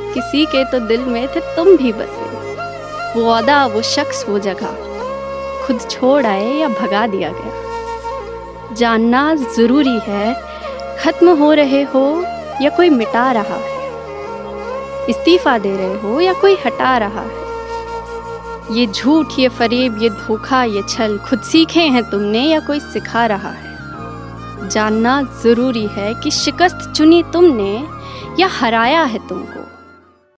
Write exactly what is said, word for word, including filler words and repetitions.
किसी के तो दिल में थे तुम भी बसे। वो वादा, वो शख्स, वो जगह खुद छोड़ आए या भगा दिया गया। जानना ज़रूरी है ख़त्म हो रहे हो या कोई मिटा रहा है, इस्तीफ़ा दे रहे हो या कोई हटा रहा है। ये झूठ, ये फरेब, ये धोखा, ये छल खुद सीखे हैं तुमने या कोई सिखा रहा है। जानना ज़रूरी है कि शिकस्त चुनी तुमने या हराया है तुमको।